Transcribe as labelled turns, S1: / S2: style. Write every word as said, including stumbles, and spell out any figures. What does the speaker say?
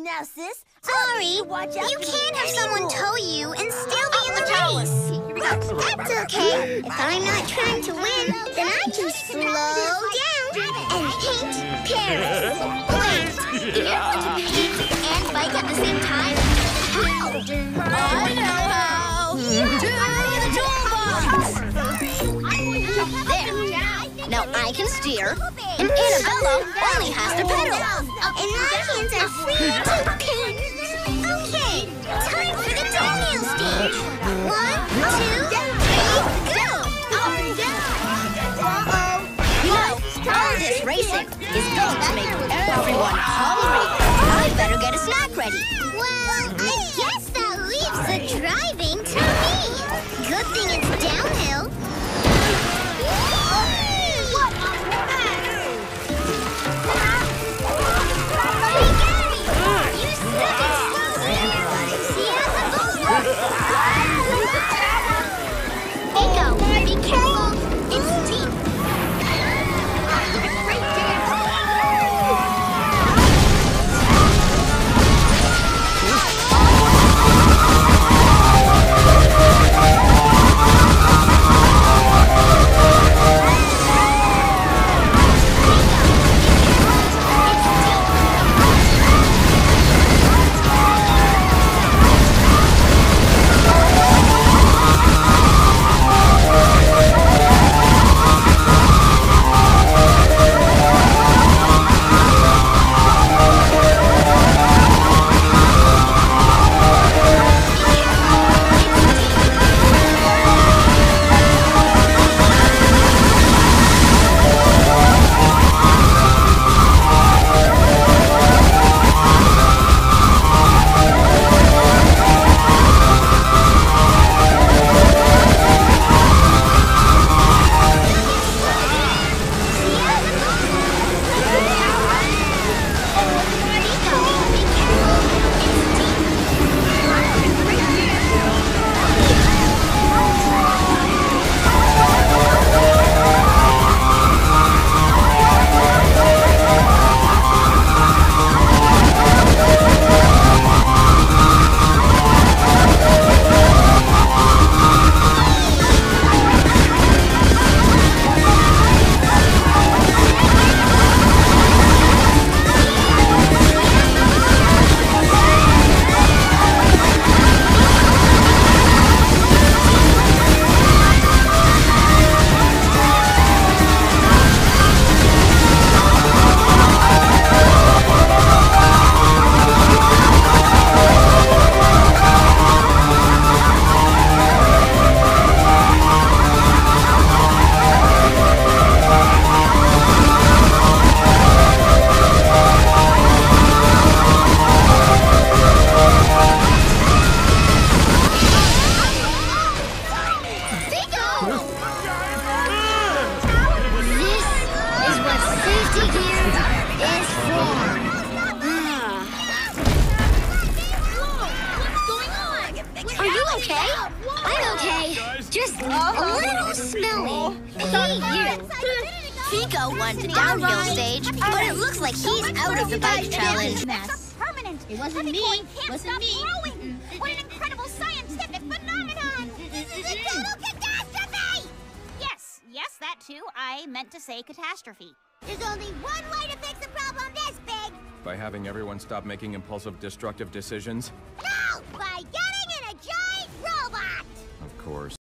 S1: now, sis.
S2: Sorry,
S1: Watch out
S2: you can't have someone tow you and still be in the
S1: Oh,
S2: race.
S1: Here we go.
S2: That's okay. If I'm not trying to win, then I just slow down and paint Paris. Wait, you want to paint and bike at the same time? I know how. To the toolbox. There. Now I can steer, and Annabella only has to pedal. And my hands are free to paint. Okay, time for the downhill stage. One, two, three, go! Uh-oh.
S3: You know, all this racing is going to make everyone hungry. I better get a snack ready.
S2: Well, I guess that leaves the driving to me. Good thing it's downhill. Bingo, be careful. It's deep. Just a little smelly. Hey, you.
S3: Fico won the downhill stage, but it looks like he's out of the bike challenge.
S1: Permanent.
S4: It wasn't me. It wasn't me.
S1: What an incredible scientific phenomenon! This is a total catastrophe! Yes, yes, that too. I meant to say catastrophe.
S2: There's only one way to fix a problem this big.
S5: By having everyone stop making impulsive, destructive decisions?
S2: No! By getting in a giant robot!
S5: Of course.